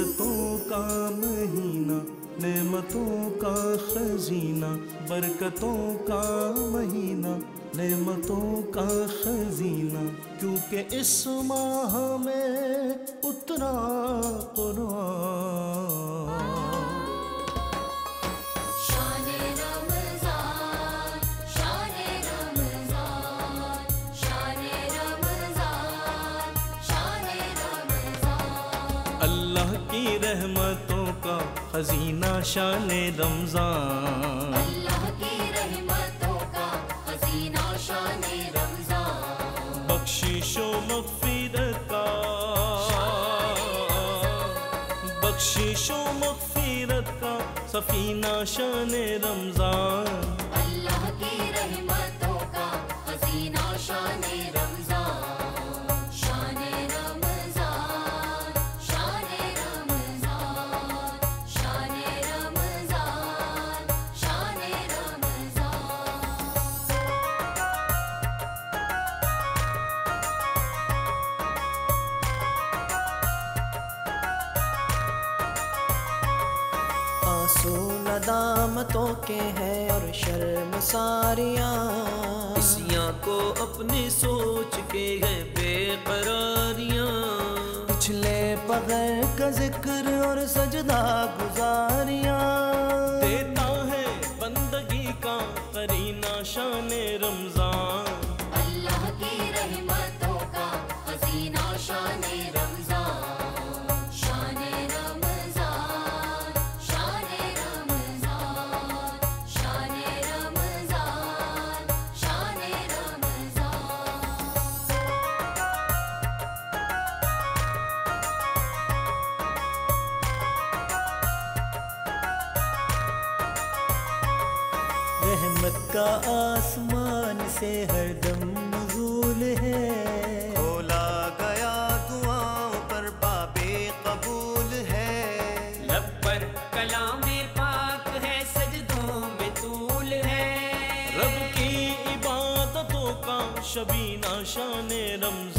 बरकतों का महीना, नेमतों का खजीना, बरकतों का महीना, नेमतों का खजीना, क्योंकि इस माह में उतरा कुरान। शाने रमज़ान, शाने रमज़ान, शाने रमज़ान, शाने रमज़ान। अल्लाह की रहमतों का खजीना शाने रमज़ान। अल्लाह की रहमतों का खजीना शाने रमज़ान। बख्शिशो मग़फ़िरत का, बख्शिशो मग़फ़िरत का सफ़ीना शाने रमज़ान। अल्लाह की रहमतों का खजीना शाने रमज़ान। शाने रमज़ान, शाने रमज़ान, शाने रमज़ान, शाने रमज़ान। आंसू नदामतों के हैं और शर्मसारियां, खुशियाँ को अपनी सोच के हैं बेकरारियाँ। पिछले बगैर का जिक्र और सजदा गुजारियां, देता है बंदगी का करीना शाने रमज़ान। अल्लाह की रहमतों का खजीना शाने रमज़ान। शाने रमज़ान, शाने रमज़ान, शाने रमज़ान, शाने रहमत का आसमान से हरदम नुज़ूल है, खोला गया दुआओं पर बाबे कबूल है। लब पर कलामे पाक है, सजदों में तूल है। रब की इबादतों का शबीना शाने रमज़ान।